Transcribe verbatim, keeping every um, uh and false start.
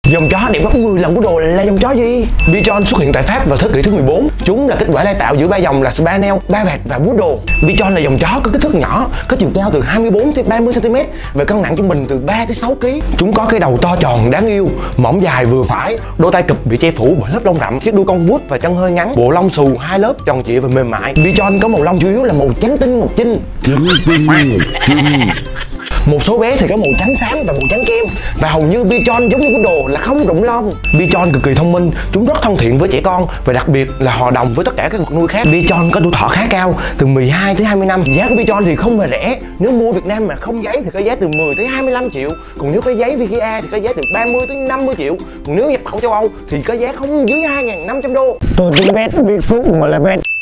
Dòng chó đẹp gấp mười lần của đồ là dòng chó gì? Bichon xuất hiện tại Pháp vào thế kỷ thứ mười bốn. Chúng là kết quả lai tạo giữa ba dòng là Spaniel, Ba Vẹt và Poodle. Bichon là dòng chó có kích thước nhỏ, có chiều cao từ hai mươi bốn đến ba mươi xăng ti mét và cân nặng trung bình từ ba đến sáu ki lô gam. Chúng có cái đầu to tròn đáng yêu, mỏng dài vừa phải, đôi tay cụp bị che phủ bởi lớp lông rậm, chiếc đuôi cong vuốt và chân hơi ngắn, bộ lông xù hai lớp tròn trịa và mềm mại. Bichon có màu lông chủ yếu là màu trắng tinh ngọc chinh. Một số bé thì có màu trắng xám và màu trắng kem, và hầu như Bichon giống như Poodle là không rụng lông. Bichon cực kỳ thông minh, chúng rất thân thiện với trẻ con và đặc biệt là hòa đồng với tất cả các vật nuôi khác. Bichon có tuổi thọ khá cao, từ mười hai tới hai mươi năm. Giá của Bichon thì không hề rẻ. Nếu mua Việt Nam mà không giấy thì có giá từ mười tới hai mươi lăm triệu, còn nếu có giấy Vigia thì có giá từ ba mươi tới năm mươi triệu, còn nếu nhập khẩu châu Âu thì có giá không dưới hai nghìn năm trăm đô. Tôi tính bet biết phúc mà là bet.